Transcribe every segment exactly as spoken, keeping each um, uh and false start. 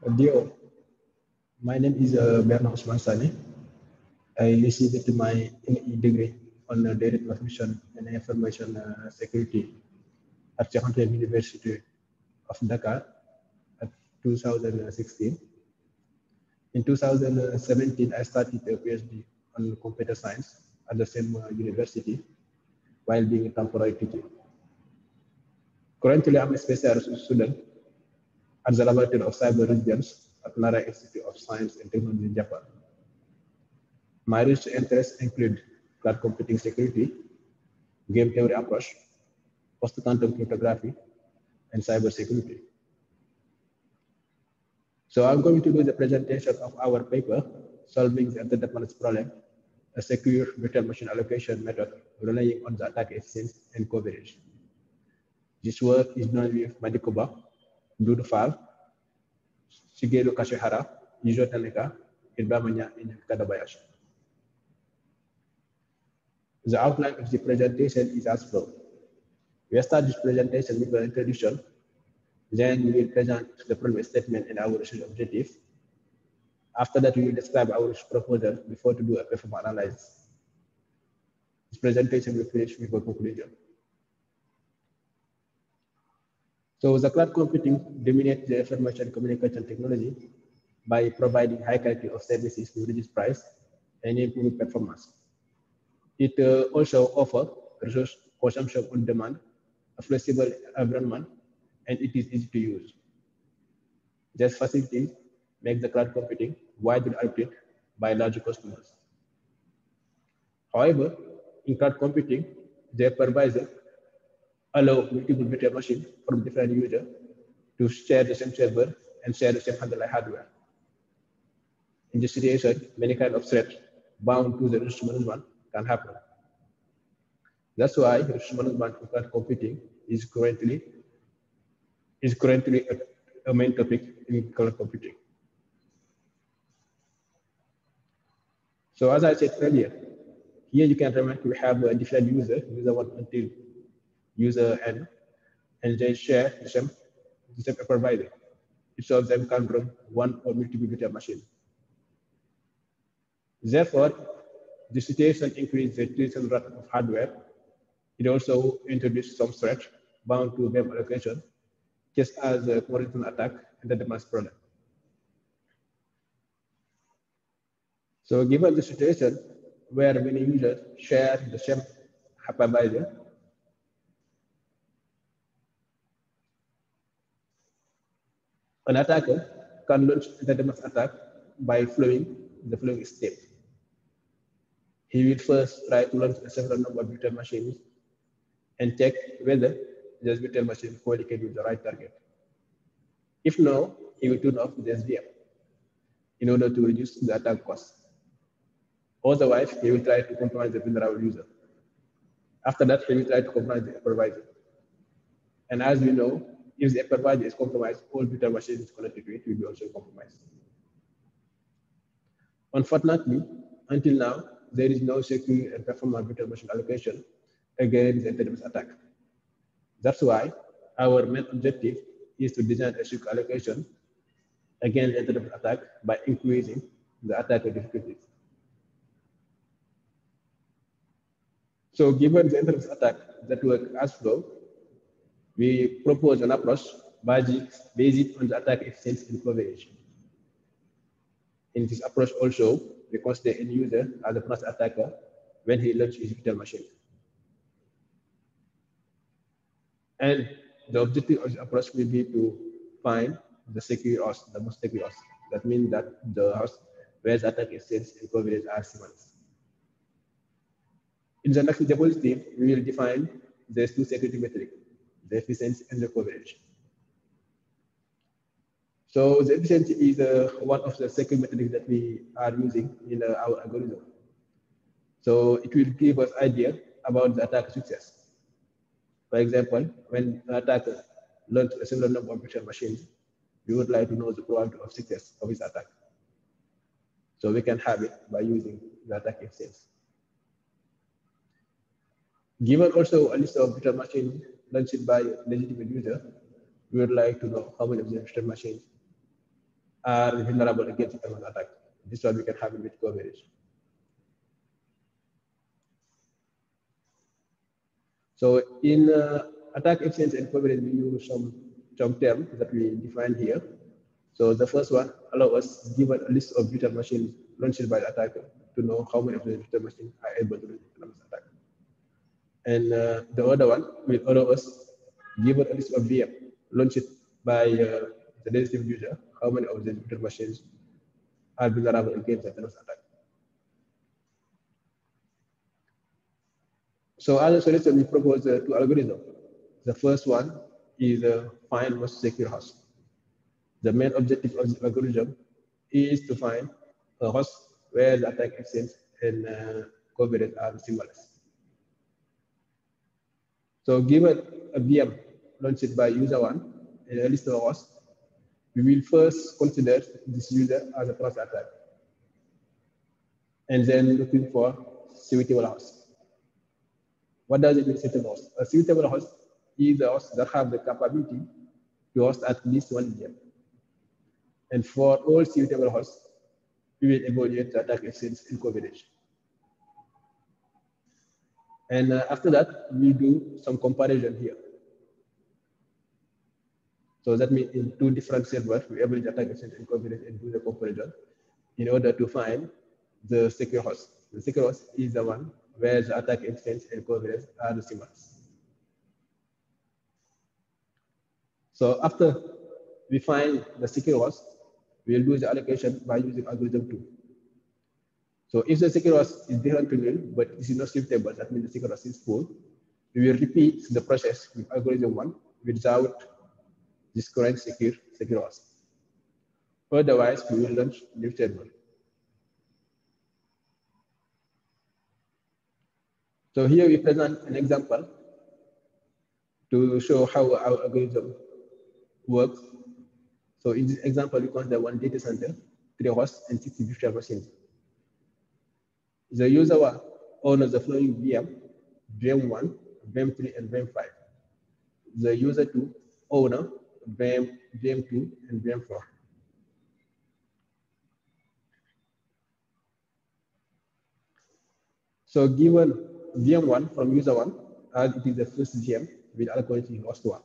Dio, my name is uh, Bernard Osman Sane. I received my M E degree on uh, data transmission and information uh, security at Cheikh Anta Diop University of Dakar at two thousand sixteen. In two thousand seventeen, I started a PhD on computer science at the same uh, university while being a temporary teacher. Currently, I'm a special research student at the Laboratory of Cyber Resilience at Nara Institute of Science and Technology in Japan. My research interests include cloud computing security, game theory approach, post-quantum cryptography, and cybersecurity. So I'm going to do the presentation of our paper, Solving the Interdependence Problem, a secure virtual machine allocation method relying on the attack efficiency and coverage. This work is done with Madikoba, Dudu Fall, Shigeru Kashihara, Yuzo Tanaka, Irbamanya, and Kadabayashi. The outline of the presentation is as follows. We start this presentation with an introduction. Then we will present the problem statement and our research objective. After that, we will describe our research proposal before to do a performance analysis. This presentation will finish with a conclusion. So the cloud computing dominates the information communication technology by providing high quality of services with reduced price and improved performance. It uh, also offers resource consumption on demand, a flexible environment, and it is easy to use. These facilities make the cloud computing widely adopted by large customers. However, in cloud computing, the hypervisor allow multiple virtual machines from different users to share the same server and share the same underlying hardware. In this situation, many kinds of threats bound to the resource management can happen. That's why resource management in cloud computing is currently is currently a, a main topic in cloud computing. So as I said earlier, here you can remember we have a different user, user one until user n, and they share the same, the same provider. Each of them can run one or multiple virtual machines. Therefore, the situation increases the utilization rate of hardware. It also introduces some threats bound to memory allocation, just as a horizontal attack and the demand problem. So given the situation where many users share the same hypervisor, an attacker can launch the demand attack by following the following step. He will first try to launch a several number of virtual machines and check whether this virtual machine communicate with the right target. If no, he will turn off the S V M in order to reduce the attack cost. Otherwise, he will try to compromise the vulnerable user. After that, he will try to compromise the hypervisor. And as we know, if the hypervisor is compromised, all virtual machines connected to it will be also compromised. Unfortunately, until now, there is no secure and performant virtual machine allocation against the interdependence attack. That's why our main objective is to design a secure allocation against the interdependence attack by increasing the attacker difficulties. So given the interdependence attack that works as flow, we propose an approach based on the attack efficiency and coverage. In this approach also, we consider end user as the first attacker when he launches his virtual machine. And the objective of the approach will be to find the secure host, the most secure host. That means that the host where the attack efficiency and coverage are similar. In the next diapositive, we will define the two security metrics, the efficiency and the coverage. So the efficiency is uh, one of the security metrics that we are using in uh, our algorithm. So it will give us idea about the attack success. For example, when an attacker launches a similar number of virtual machines, we would like to know the probability of success of his attack. So we can have it by using the attack efficiency. Given also a list of virtual machines launched by legitimate user, we would like to know how many of the virtual machines are vulnerable against advanced attack. This is what we can have in with coverage. So in uh, attack efficiency and coverage, we use some, some terms that we define here. So the first one allow us given a list of virtual machines launched by the attacker to know how many of the virtual machines are able to launch an attack. And uh, the other one will allow us given a list of V M launched by uh, the designated user, how many of the virtual machines are vulnerable against the attack. So as a solution, we propose uh, two algorithms. The first one is uh, find most secure host. The main objective of the algorithm is to find a host where the attack exchange and uh, coverage are similar. So given a V M launched by user one and a list of hosts, we will first consider this user as a cross attack and then looking for suitable hosts. What does it mean, suitable host? A suitable host is a host that have the capability to host at least one V M. And for all suitable hosts, we will evaluate the attack exchange and coverage. And uh, after that, we do some comparison here. So that means in two different servers, we evaluate attack exchange and coverage and do the comparison in order to find the secure host. The secure host is the one where the attack exchange and coverage are the similar. So after we find the secure host, we will do the allocation by using algorithm two. So if the secure host is different to nil, but it is not suitable, that means the secure host is full, we will repeat the process with algorithm one without this current secure secure host. Otherwise, we will launch new server. So here we present an example to show how our algorithm works. So in this example, we consider one data center, three hosts, and sixty virtual machines. The user one owns the following V M, V M one, V M three, and V M five. The user two owner V M, V M two, and V M four. So given V M one from user one, as it is the first V M, we'll allocate to host one.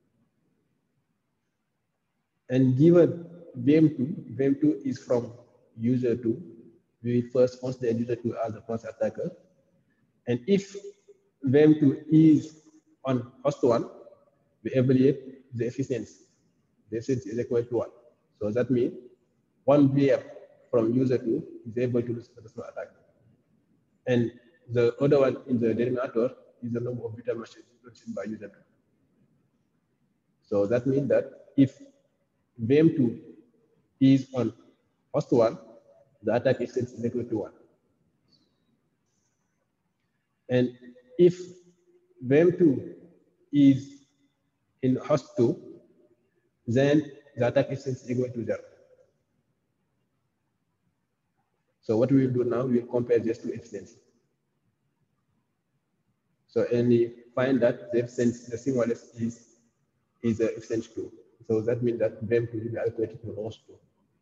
And given V M two, V M two is from user two, we will first consider user two as the first attacker. And if V M two is on host one, we evaluate the efficiency. The efficiency is equal to one. So that means one V M from user two is able to do successful attack. And the other one in the denominator is the number of virtual machines launched by user two. So that means that if V M two is on host one, the attack extent is equal to one. And if V M two is in host two, then the attack extent is equal to zero. So what we will do now, we will compare these two efficiency. So and we find that the efficiency, the simulus is is uh, efficiency two. So that means that V M two will be allocated to host two.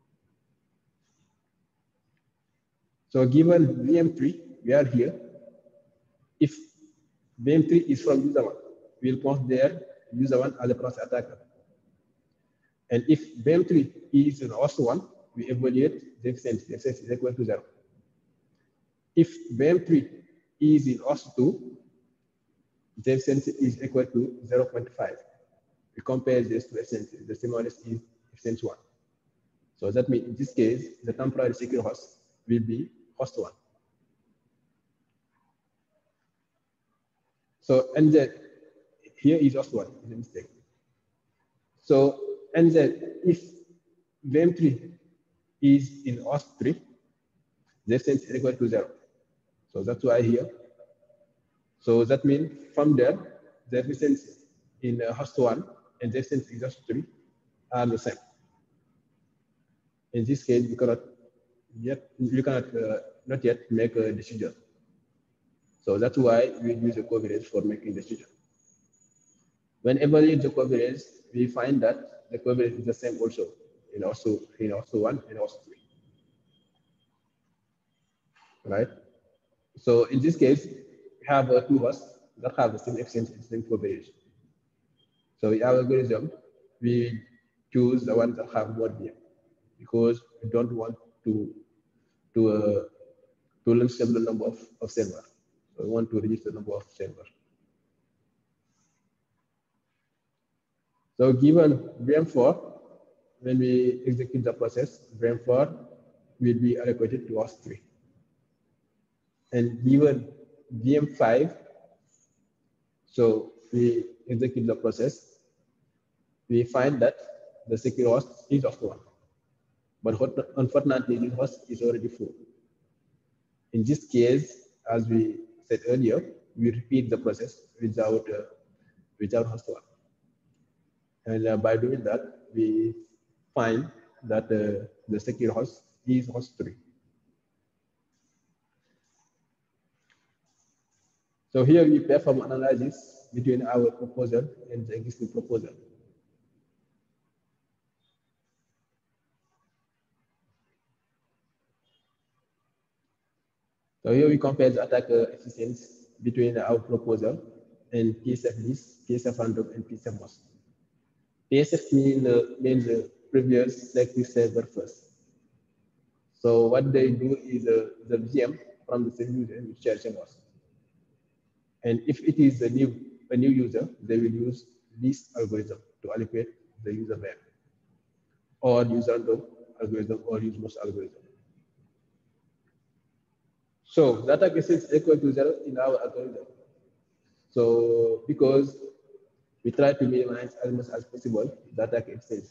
So given V M three, we are here. If V M three is from user one, we will consider user one as a cross attacker. And if V M three is in host one, we evaluate the efficiency. The efficiency is equal to zero. If V M three is in host two, the efficiency is equal to zero point five. We compare these two efficiencies. The simulus is efficiency one. So that means in this case, the temporary secure host will be host one. So N Z here is host one, is a mistake. So N Z, if V M three is in host three, the efficiency is equal to zero. So that's why here. So that means from there, the efficiency in uh, host one and the efficiency in host three are the same. In this case, you cannot yet you cannot uh, not yet make a decision. So that's why we use the coverage for making decision. When evaluate the coverage, we find that the coverage is the same also. in also in also one and also three. Right? So in this case, we have uh, two hosts that have the same exchange and same coverage. So in our algorithm, we choose the ones that have more V M because we don't want to to uh, to launch several number of, of server. So we want to reduce the number of server. So given V M four, when we execute the process, V M four will be allocated to host three. And given V M five, so we execute the process, we find that the secure host is of one. But unfortunately, this host is already full. In this case, as we said earlier, we repeat the process without, uh, without host one. And uh, by doing that, we find that uh, the secure host is host three. So here we perform analysis between our proposal and the existing proposal. So here we compare the attacker efficiency between our proposal and P S F list, P S F random, and P S F most. P S F means uh, means the previous selected server first. So what they do is uh, the V M from the same user will share same host. And if it is a new a new user, they will use this algorithm to allocate the user V M, or use random algorithm, or use most algorithm. So data is equal to zero in our algorithm. So because we try to minimize as much as possible data exchange.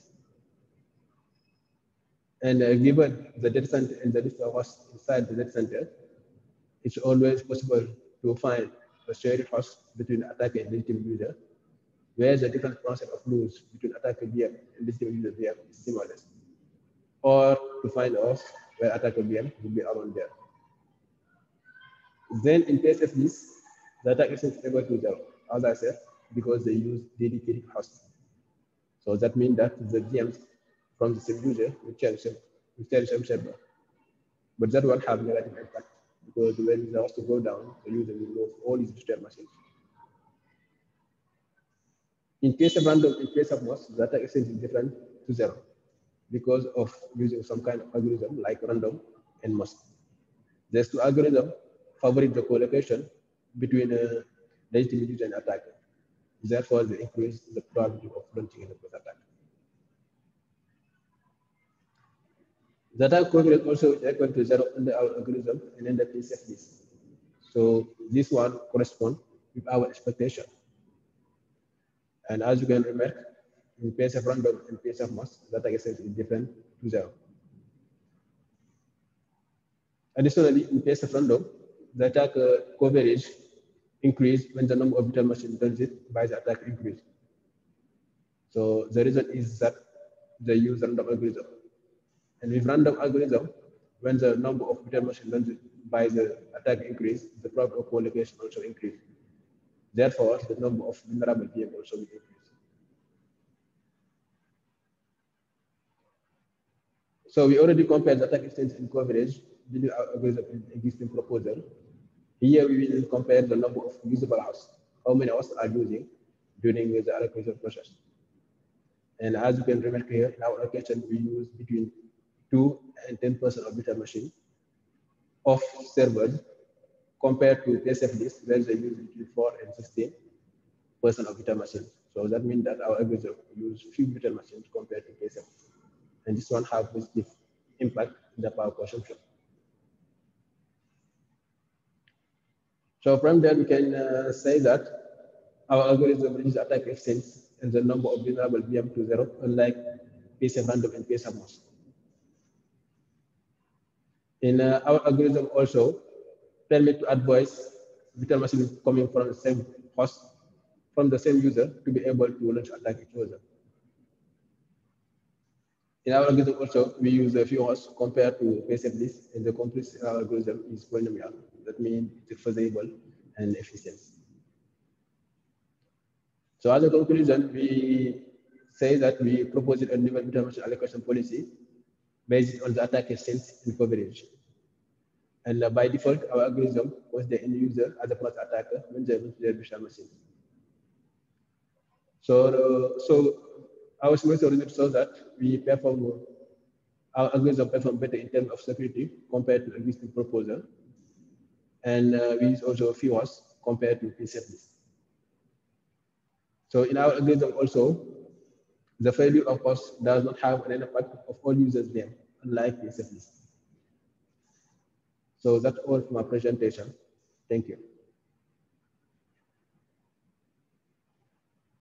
And uh, given the data center and the list of hosts inside the data center, it's always possible to find a shared host between attacker and legitimate user, where the different process of rules between attacker V M and legitimate user V M is similar. Or to find a host where attacker V M will be around there. Then in P S F list, the attack is equal to zero, as I said, because they use dedicated hosts. So that means that the V Ms from the same user will share the same server. But that won't have negative impact because when the host go down, the user will lose all his virtual machines. In case of random, in case of most, the attack exchange is different to zero because of using some kind of algorithm like random and most. There's two algorithms favorite the collocation between a legitimate user and attacker. Therefore, they increase the probability of launching a cross attack. The attack coverage also is equal to zero under our algorithm and under P S F list. So this one corresponds with our expectation. And as you can remark, in P S F random and P S F most, the attack exchange is different to zero. Additionally, in P S F random, the attack uh, coverage increase when the number of virtual machines transit by the attack increase. So the reason is that they use random algorithm. And with random algorithm, when the number of virtual machines transit by the attack increase, the probability of collocation also increase. Therefore, the number of vulnerable V M also will increase. So we already compared the attack exchange and coverage between our algorithm and existing proposal. Here we will compare the number of usable hosts, how many hosts are using during the allocation process. And as you can remember here, in our allocation, we use between two and ten percent of virtual machine of servers compared to P S F list, where they use between four and sixteen percent of virtual machines. So that means that our algorithm use few virtual machines compared to P S F. And this one has positive impact in the power consumption. So from there, we can uh, say that our algorithm reduces attack exchange and the number of vulnerable V M to zero, unlike P S F random and P S F most. In uh, our algorithm also permit to advise virtual machines coming from the same host, from the same user, to be able to launch attack each other. In our algorithm also, we use a few hosts compared to P S F list, and the complete algorithm is polynomial. That means it's feasible and efficient. So as a conclusion, we say that we propose a new virtual machine allocation policy based on the attacker sense and coverage. And uh, by default, our algorithm was the end user as a first attacker when they use their virtual machine. So, uh, so our semester results show that we perform, our algorithm perform better in terms of security compared to existing proposal. And uh, we use also fewer compared to pre-service. So in our algorithm also, the failure of course does not have an impact of all users there, unlike pre-service. So that's all for my presentation. Thank you.